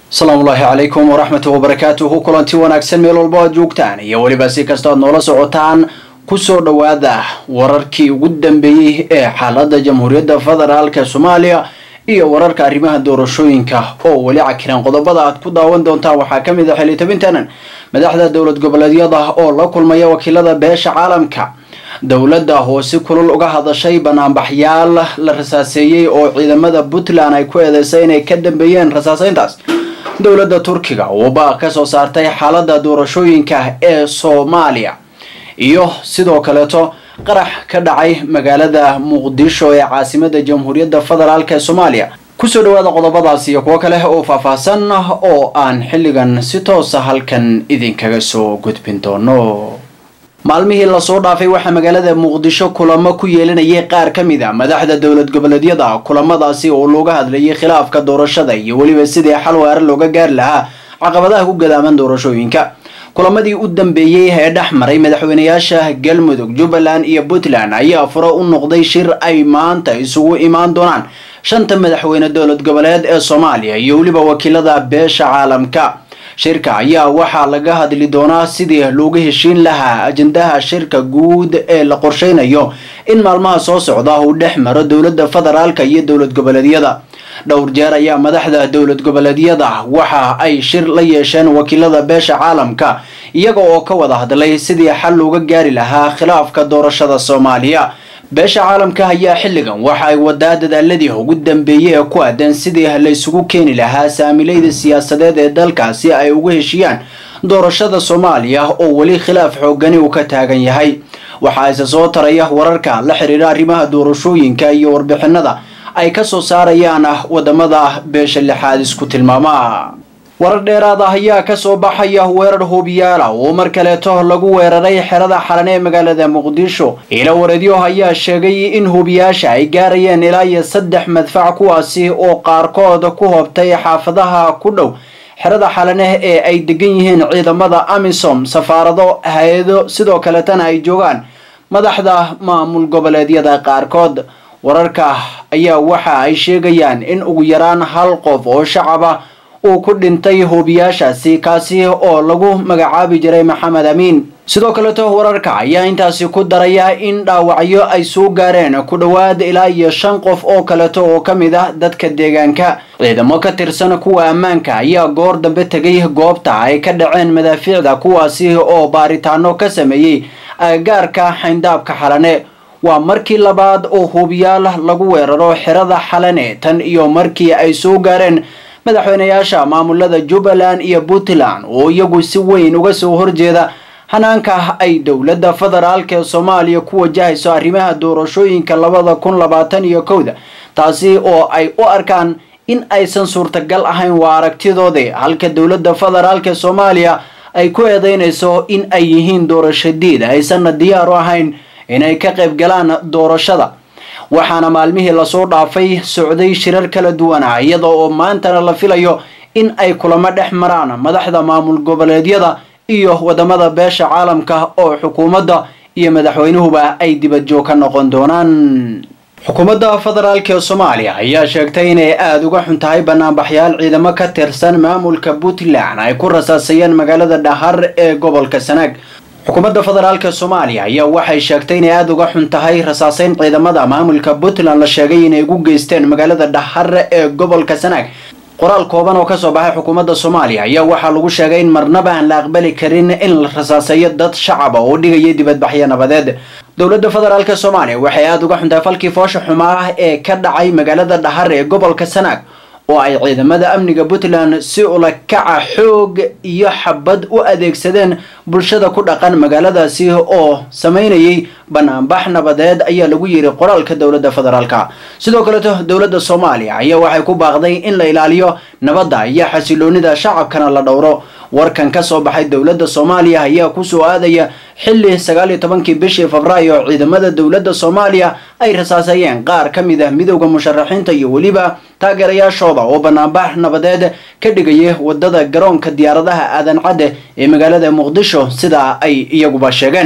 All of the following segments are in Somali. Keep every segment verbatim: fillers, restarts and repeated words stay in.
السلام الله عليكم ورحمة الله وبركاته. كلنتي wanaagsan meel walba aad joogtaan iyo waliba si kasta aad noola socotaan ku soo dhawaada wararkii ugu dambeeyay ee xaaladda Jamhuuriyadda Federaalka Soomaaliya iyo wararka arrimaha doorashooyinka oo wali cakiran qodobada aad ku daawan doontaan waxaa kamid ah xilitabintan madaxda dawlad goboleedyada oo la kulmaya wakiilada beesha caalamka dawladda hoose kulul uga hadashay banaanbaxyaal la rasaaseeyay oo ciidamada Puntland ay ku eedeysay inay ka dambeeyeen rasaaseyntaas dawladda Turkiga oo baa ka soo saartay xaaladda doorashooyinka ee Soomaaliya iyo sidoo kale to qarax ka dhacay magaalada Muqdisho ee caasimadda Jamhuuriyadda Federaalka Soomaaliya ku soo dhawaada qodobadaas iyo kuwa kale oo faahfaahsan oo aan xilligan si toos ah halkan idinkaga soo gudbin doono maalmihii la soo dhaafay waxa magaalada Muqdisho kulamo ku yeelanayay qaar kamid ah madaxda dawlad goboleedyada kulamadaasi oo looga hadlayay khilaafka doorashada iyo waliba sidii xal waara looga gaar lahaa caqabadaha ku gadaaman doorashooyinka kulamadii u dambeeyay ee dhaxmaray madaxweynayaasha Galmudug, Jubbaland iyo Puntland ayaa furo u noqday shir ay maanta isugu imaan doonaan shanta madaxweyne dawlad goboleed ee Soomaaliya iyo waliba wakiilada beesha caalamka shirka ayaa waxa laga hadli doonaa sidii looga heshiin lahaa ajendaha shirka guud ee la qorsheynayo in maalmaha soo socda uu dhexmaro dawladda federaalka iyo dawlad goboleedyada dhowr jeer ayaa madaxda dawlad goboleedyada waxa ay shir la yeesheen wakiilada beesha caalamka iyaga oo ka wada hadlay sidii xal looga gaari lahaa khilaafka doorashada Soomaaliya beesha caalamka ayaa xilligan waxa ay wadaa dadaaladii ugu dambeeyay ee ku aadan sidii la isugu keeni lahaa saamilayda siyaasadeed ee dalkaasi ay ugu heshiyaan doorashada Soomaaliya oo wali khilaaf xooggan uu ka taagan yahay waxa ay soo taraya wararka la xiriira arrimaha doorashooyinka iyo warbixinada ay ka soo saarayaan wadamada beesha lixaad isku tilmaama warar dheeraad ah ayaa ka soo baxaya weerar hoobiyaal oo mar kale to lagu weeraray xerada xalan ee magaalada Muqdisho ila wareedyo ayaa sheegay in hoobiyaasha ay gaarayeen ilaa iyo saddex madfac kuwaasi oo qaarkood ku hobtay xaafadaha ku dhow xerada xalan ee ay degan yihiin ciidamada AMISOM safaarado hay'ado sidoo kale tan ay joogaan madaxda maamul goboleedyada qaarkood wararka ayaa waxa ay sheegayaan in ugu yaraan hal qof oo shacab ah uu ku dhintay hoobiyaashaasi kaasi oo lagu magacaabi jiray Maxamed Amiin sidoo kale to wararka ayaa intaasi ku daraya in dhaawacyo ay soo gaareen ku dhawaad ilaa iyo shan qof oo kale to oo kamid ah dadka deegaanka ciidamo ka tirsan kuwa ammaanka ayaa goor dambe tagay goobta ay ka dhaceen madaafiicda kuwaasi oo baaritaano ka sameeyay agagaarka xayndaabka xalane waa markii labaad oo hoobiyaal lagu weeraro xerada xalane tan iyo markii ay soo gaareen madaxweynayaasha maamulada Jubbaland iyo Puntland oo iyagu si weyn uga soo horjeeda hanaanka ay dawladda federaalka Soomaaliya ku wajahayso arrimaha doorashooyinka labada kun labaatan iyo kow taasi oo ay u arkaan in aysan suurtagal ahayn waa aragtidooda halka dawladda federaalka Soomaaliya ay ku eedeynayso in ay yihiin doorashadiid aysan diyaar u ahayn inay ka qayb galaan doorashada waxaana maalmihii la soo dhaafay socday shirar kala duwan iyada oo maanta la filayo in ay kulamo dhex maraan madaxda maamul goboleedyada iyo wadamada beesha caalamka oo xukuumadda iyo madaxweynuhuba ay dibad joog ka noqon doonaan xukuumadda federaalka Soomaaliya ayaa sheegtay inay aad uga xun tahay banaanbaxyaal ciidamo ka tirsan maamulka Puntland ay ku rasaasayeen magaalada Dhahar ee gobolka Sanaag xukuumadda federaalka Soomaaliya ayaa waxay sheegtay inay aad uga xun tahay rasaaseyn ciidamada maamulka Puntland la sheegay inay ugu geysteen magaalada Dhahar ee gobolka Sanaag qoraal kooban oo ka soo baxay xukuumadda Soomaaliya ayaa waxa lagu sheegay in marnaba aan la aqbali karin in la rasaaseeyo dad shacab ah oo dhigaya dibadbaxyo nabadeed dawladda federaalka Soomaaliya waxay aad uga xun tahay falkii foosha xumaa ee ka dhacay magaalada Dhahar ee gobolka Sanaag oo ay ciidamada amniga Puntland si ula kaca xoog iyo xabad u adeegsadeen bulshada ku dhaqan magaaladaasi oo sameynayay banaanbax nabadeed ayaa lagu yiri qoraalka dawladda federaalka sidoo kale dawladda Soomaaliya ayaa waxay ku baaqday in la ilaaliyo nabadda iyo xasiloonida shacabkana la dhowro warkan ka soo baxay dawladda Soomaaliya ayaa ku soo aadaya xilli sagaal iyo tobankii bishii Febraayo ciidamada dawladda Soomaaliya ay rasaasayeen qaar kamid ah midowga musharaxiinta iyo waliba taageerayaashooda oo banaanbax nabadeed ka dhigay wadada garoonka diyaaradaha aadan cade ee magaalada Muqdisho sida ay iyaguba sheegeen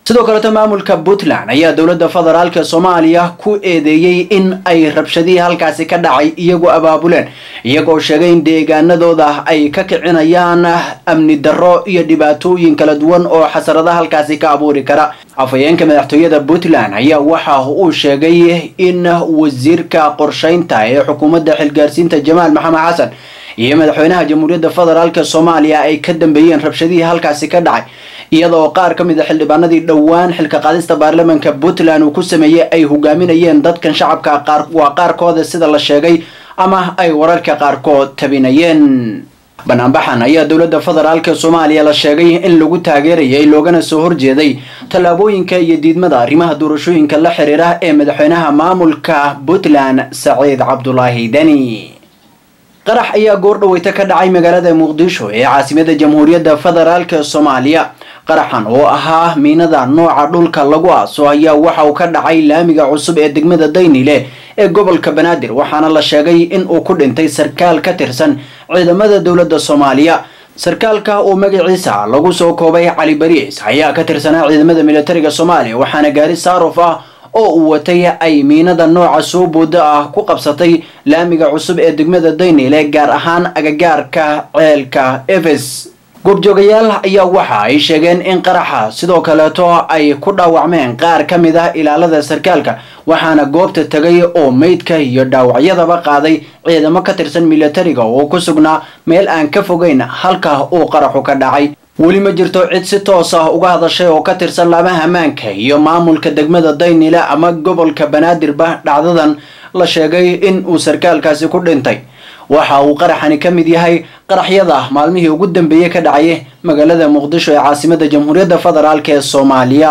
sidoo kale maamulka Puntland ayaa dowladda federaalka Soomaaliya ku eedeeyay in ay rabshadii halkaasi ka dhacay iyagoo abaabuleen iyagoo sheegay in deegaanadooda ay ka kicinayaan amni darro iyo dhibaatooyin kala duwan oo xasaradaha halkaasi ka abuuri kara. afayeenka madaxtooyada Puntland ayaa waxa uu sheegay in wasiirka qorsheynta ee xukuumadda xilgaarsiinta Jamaal Maxamed Xasan iyo madaxweynaha jamhuuriyadda federaalka Soomaaliya ay ka dambeeyeen rabshadii halkaasi ka dhacay iyadoo qaar ka mid ah xildhibaanadii dhawaan xilka qaadista baarlamaanka Puntland uu ku sameeyay ay hogaaminayeen dadkan shacabka qaar waa qaarkooda sida la sheegay ama ay wararka qaarkood tabinayeen. banaanbaxan ayaa dowladda federaalka Soomaaliya la sheegay in lagu taageerayay loogana soo horjeeday talaabooyinka iyo diidmada arrimaha doorashooyinka la xiriira ee madaxweynaha maamulka Puntland Saciid Cabdullaahi Dani. qarax ayaa goor dhaweyta ka dhacay magaalada Muqdisho ee caasimadda jamhuuriyadda federaalka Soomaaliya. qaraxan oo ahaa miinada nooca dhulka lagu aaso ayaa waxa uu ka dhacay laamiga cusub ee degmada Daynile ee gobolka Banaadir waxaana la sheegay in uu ku dhintay sarkaal ka tirsan ciidamada dowladda Soomaaliya. sarkaalka oo magaciisa lagu soo koobay Cali Bariis ayaa ka tirsanaa ciidamada militariga Soomaaliya waxaana gaari saaruf ah oo uu watay ay miinada nooca soo booda ah ku qabsatay laamiga cusub ee degmada Daynile gaar ahaan agagaarka ceelka Efes. goobjoogayaal ayaa waxa ay sheegeen in qaraxa sidoo kaleeto ay ku dhaawacmeen qaar ka mid ah ilaalada sarkaalka waxaana goobta tagay oo meydka iyo dhaawacyadaba qaaday ciidamo ka tirsan militariga oo ku sugnaa meel aan ka fogeyn halka uu qaraxu ka dhacay. weli ma jirto cid si toos ah uga hadashay oo ka tirsan laamaha ammaanka iyo maamulka degmada Daynile ama gobolka Banaadirba dhacdadan la sheegay in uu sarkaalkaasi ku dhintay. waxa uu qaraxani ka mid yahay qaraxyada maalmihii ugu dambeeyay ka dhacay magaalada Muqdisho ee caasimadda jamhuuriyadda federaalka ee Soomaaliya.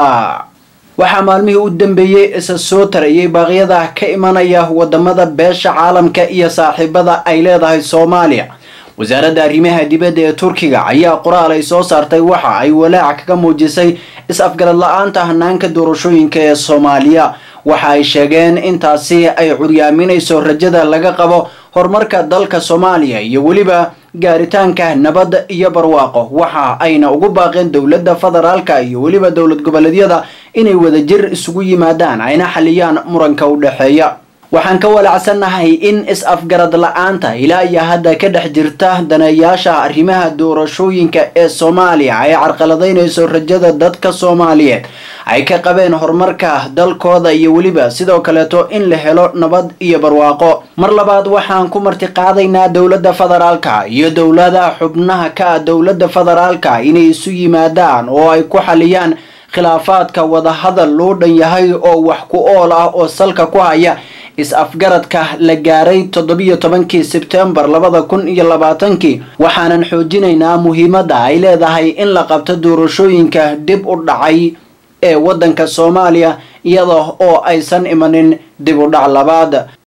waxa maalmihii u dambeeyay isa soo tarayay baaqyada ka imanaya wadamada beesha caalamka iyo saaxiibada ay leedahay Soomaaliya. wasaaradda arrimaha dibadda ee Turkiga ayaa qoraal ay soo saartay waxa ay walaac kaga muujisay is-afgarad la'aanta hanaanka doorashooyinka ee Soomaaliya. waxa ay sheegeen intaasi ay curyaaminayso rajada laga qabo horumarka dalka Soomaaliya iyo waliba gaaritaanka nabad iyo barwaaqo. waxa ayna ugu baaqeen dowladda federaalka iyo waliba dowlad goboleedyada inay wadajir isugu yimaadaan ayna xaliyaan muranka u dhaxeeya. waxaan ka walacsanahay in is-afgarad la'aanta ilaa iyo hadda ka dhex jirta daneeyaasha arrimaha doorashooyinka ee Soomaaliya ay carqaladaynayso rajada dadka Soomaaliyeed ay ka qabeen horumarka dalkooda iyo waliba sidoo kaleeto in la helo nabad iyo barwaaqo. mar labaad waxaan ku marti qaadaynaa dowladda federaalka iyo dowladaha xubnaha ka ah dowladda federaalka inay isu yimaadaan oo ay ku xaliyaan khilaafaadka wada hadal loo dhan yahay oo wax ku ool ah oo salka ku haya is-afgaradka la gaaray toddobiyo tobankii Sebtembar labada kun iyo labaatankii. waxaanan xoojinaynaa muhiimadda ay leedahay in la qabto doorashooyinka dib u dhacay ee waddanka Soomaaliya iyadoo oo aysan imanin dib u dhac labaad.